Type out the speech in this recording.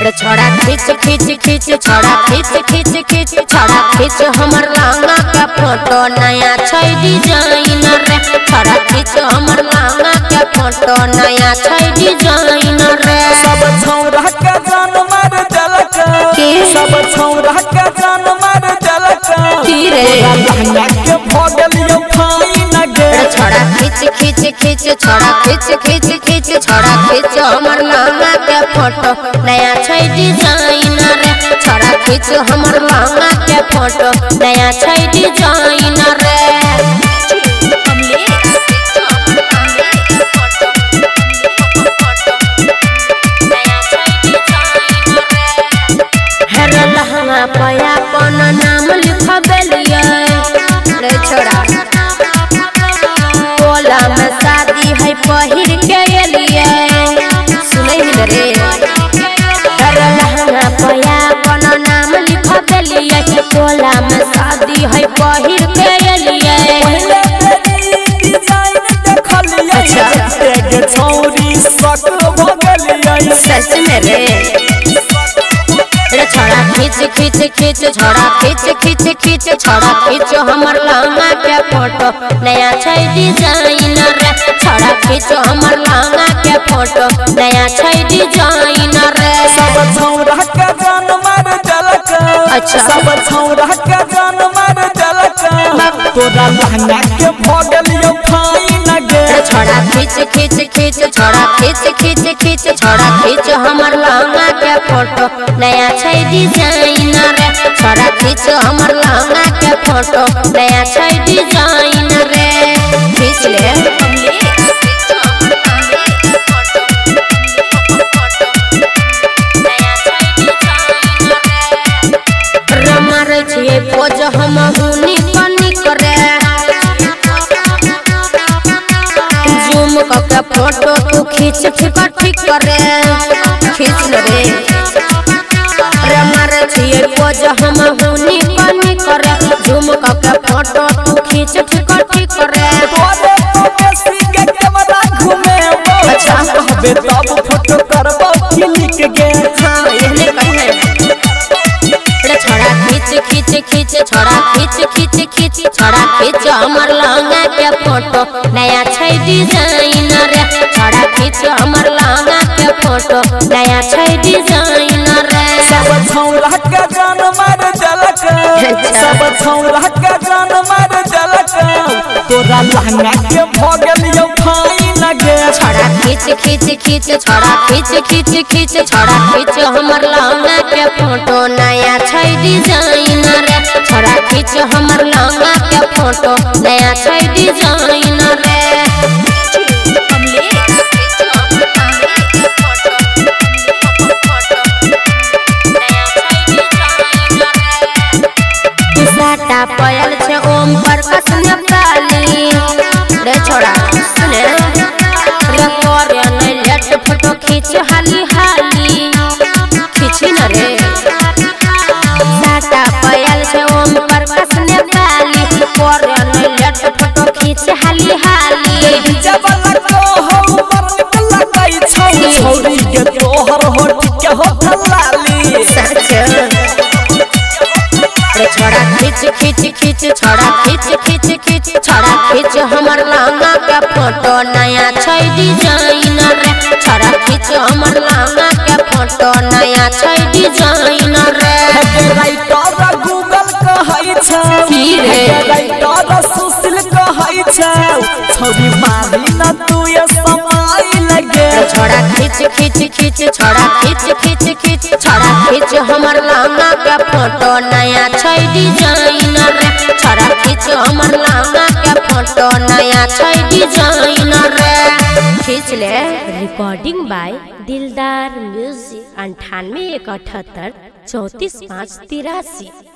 रे छोड़ा खींच खींच खींच छोड़ा खींच खींच खींच छोड़ा खींच हमर लहंगा का फोटो नया छै डिजाइन रे छोड़ा खींच हमर लहंगा के फोटो नया छै डिजाइन रे सब छौरा के जान मार जलक सब छौरा के जान मार जलक की रे लहंगा के भगलियो फाइन गे छोड़ा खींच खींच खींच छोड़ा खींच खींच खींच छोड़ा खींच हमर लहंगा के फोटो नया छै डिजाइन रे छोड़ा खींच हमर लहंगा के फोटो नया छै डिजाइन रे लहंगा पया अपन नाम लिखबेलिए रे छोड़ा कोला में शादी है पहिर के एलिए सुनै रे लहंगा पया अपन नाम लिखबेलिए कोला में शादी है पहिर के एलिए अच्छा छौरी सक भगलिए सच में रे छोड़ा खींच खींच खींच छोड़ा खींच खींच खींच छोड़ा खींच हमर लहंगा के फोटो नया छै डिजाइन रे छोड़ा खींच हमर लहंगा के फोटो नया छै डिजाइन रे सब छौरा के जान मार जलक अच्छा सब छौरा के जान मार जलक तोरा लहंगा के भगलियो फाइन गे छोड़ा खींच खींच खींच छोड़ा खींच खींच खींच छोड़ा खींच हमर लहंगा के फोटो नया छै डिजाइन रे छोड़ा खींच हमर लहंगा के फोटो नया छै डिजाइन रे खींच ले रमर छिए पोज हम हुनी पनी करे जूम के फोटो तू खींच ठीक करे खींच रे रमर छिए पोज हम हुनी पनी करे जूम के फोटो तू खींच ठीक करे तोरे तो बेसी के कैमरा घुमेबो अच्छा कहबे तब फोटो करबो क्लिक गे हां एहने कहे रे छोड़ा खींच खींच खींच छोड़ा खींच खींच खींच छोड़ा खींच हमर लहंगा के फोटो नया छै डिजाइन रे छोड़ा खींच हमर लहंगा के फोटो नया छै डिजाइन रे सब छौरा के जान मार जलक सब छौरा के जान मार जलक तोरा लहंगा के भगलियो फाइन गे छोड़ा खींच खींच खींच छोड़ा खींच खींच खींच छोड़ा खींच हमर लहंगा के फोटो नया छै डिजाइन रे छोड़ा खींच हमर लहंगा के फोटो नया छै डिजाइन रे साटा पयल छे ओम प्रकाश नेपाली रे छोड़ा सुने रे करे नै लेट फोटो खींच हाली हाली खींची न रे साटा पयल छे ओम प्रकाश नेपाली करे नै लेट फोटो खींच हाली हाली जबल को हो मर निकल गई छौरी के तोहर होठ के होठ लाली सच छोड़ा खींच खींच खींच छोड़ा खींच खींच खींच छोड़ा खींच हमर लहंगा के फोटो नया छै डिजाइन रे छोड़ा खींच हमर लहंगा के फोटो नया छै डिजाइन रे राइटर गूगल कहै छै की रे राइटर सुशील कहै छै छौरी मारी न तू ये समय लगे छोड़ा खींच खींच खींच छोड़ा खींच खींच खींच छोड़ा खींच हमर लहंगा के फोटो नया छै डिजाइन रे छोड़ा खींच हमर लहंगा के फोटो नया छै डिजाइन रे खींच ले रिकॉर्डिंग बाय दिलदार म्यूजिक 98 178 34 5 83